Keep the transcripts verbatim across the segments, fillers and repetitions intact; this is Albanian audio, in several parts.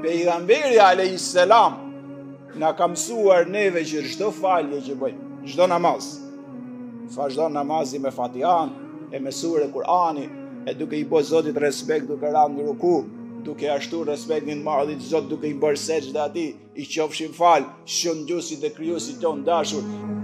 Pejgamberi alayhis salam na ka mësuar neve që çdo falje që bëjmë, çdo namaz, vazhdon namazi me Fatihan, e me sure Kur'ani, e duke i bërë Zotit respekt duke rënë në ruku, duke ashtu respektin madhit Zot duke i bërë sejdë atij, i qofshin fal, shënduesit dhe krijuesit ton dashur.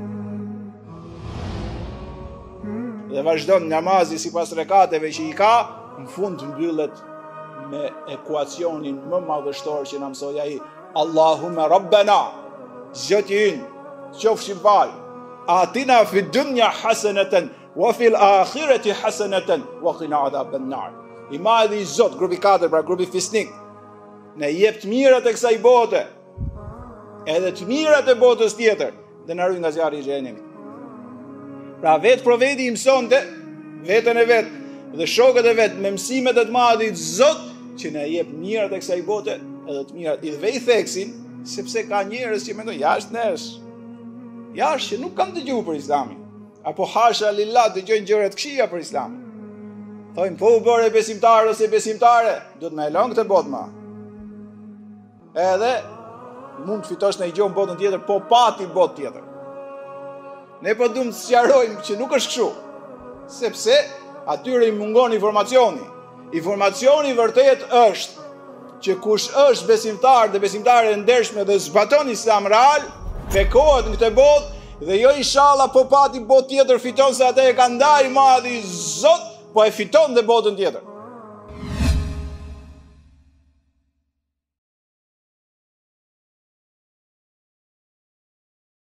Dhe vazhdon namazi sipas rekateve që i ka, në fund mbyllet me ekuacionin më madhështor që na mësoi ai, Allahumma Rabbana, Zoti ynë, qofshin fal, atina fi dunya hasanatan wa fil akhirati hasanatan wa qina adhaban nar. I madhi i Zot, grupi katër, pra grupi fisnik, ne jep të mirat e kësaj bote, edhe të mirat e botës tjetër, dhe na ruaj nga zjarri i xhenemit. Pra vetë profeti i mësonte veten e vet dhe shokët e vet me mësimet e të madhit Zot që na jep mirat e kësaj bote edhe të mirat i dhe i theksin, sepse ka njerëz që mendojnë jashtë nesh, jashtë që nuk kanë dëgjuar për Islamin, apo hasha lillah dëgjojnë gjëra të këqija për Islamin. Thojnë, po u bëre besimtar ose besimtare, duhet me e lënë këtë botë ma. Edhe mund të fitosh në i gjohë në botën tjetër, po pati botë tjetër. Ne po duhet të sqarojmë që nuk është kështu, sepse atyre i mungon informacioni. Informacioni vërtet është që kush është besimtar dhe besimtare e ndershme dhe zbaton Islam real, bekohet në këtë botë dhe jo inshallah po pati botë tjetër fiton se atë e ka ndaj madhi Zot, po e fiton dhe botën tjetër.